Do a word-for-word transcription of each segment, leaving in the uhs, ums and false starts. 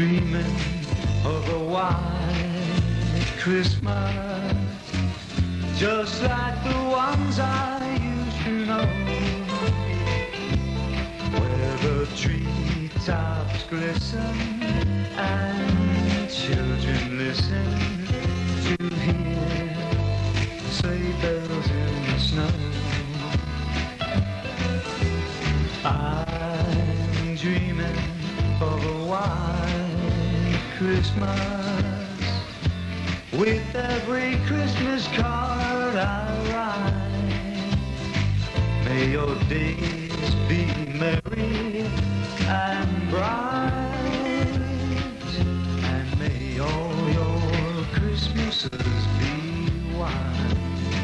dreaming of a white Christmas, just like the ones I used to know, where the treetops glisten and children listen to hear sleigh bells in the snow. I'm dreaming of a white Christmas, with every Christmas card I write. May your days be merry and bright, and may all your Christmases be white.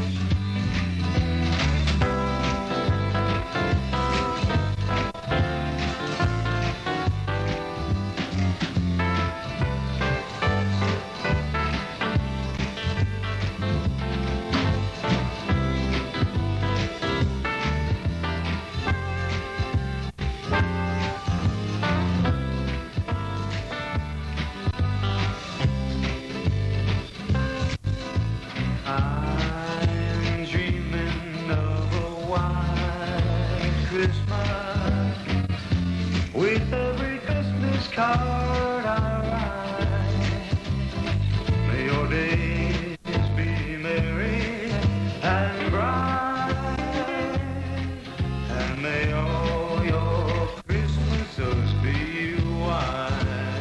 Card I write. May your days be merry and bright, and may all your Christmases be white.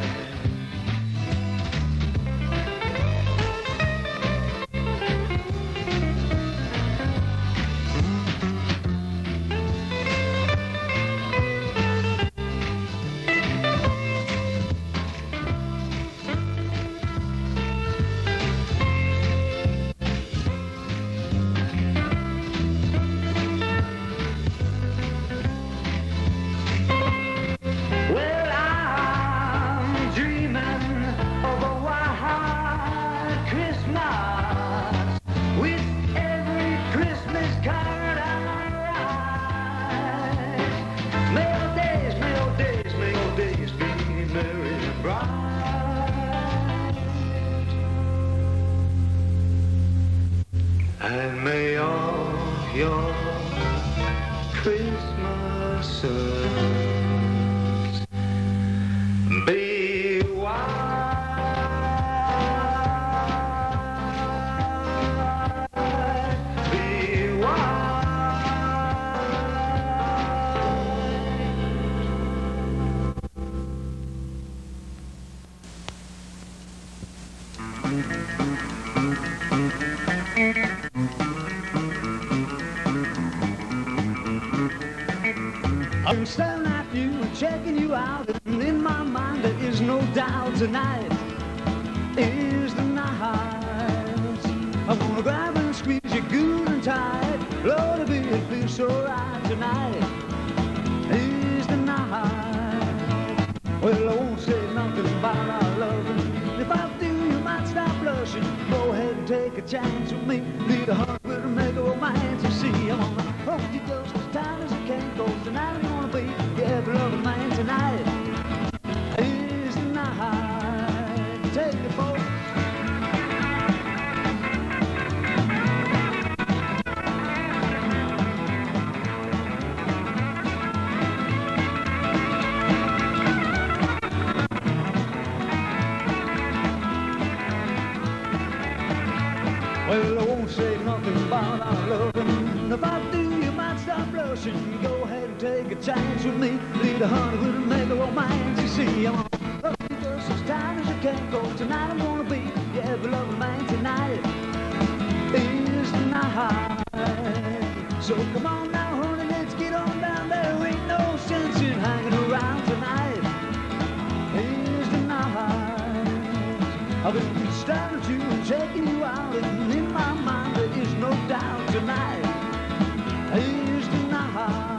And may all your Christmases be white, be white. I'm staring at you and checking you out, and in my mind there is no doubt tonight is the night. I wanna grab and squeeze you good and tight. Lord, it feels so right tonight is the night. Well, I won't say nothing about our loving. If I do, you might stop blushing. Go ahead and take a chance with me. Need a heart with a mega romance. You see, I'm gonna hold you just as tight as I can. Go tonight, I'm gonna be your ever-loving man tonight. Is the night. Take it, folks. Well, I won't say nothing about our loving. If I do, you might stop blushing. Go ahead and take a chance with me. Lead a hundred with a mega romance. You see, I'm gonna love you just as tight as I can. Go tonight, I'm gonna be your ever-loving man tonight. Is the night. So come on now, honey, let's get on down. There ain't no sense in hanging around tonight. Is the night. I've been staring at you and checking you out, and in my mind there is no doubt tonight is the night.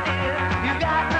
You got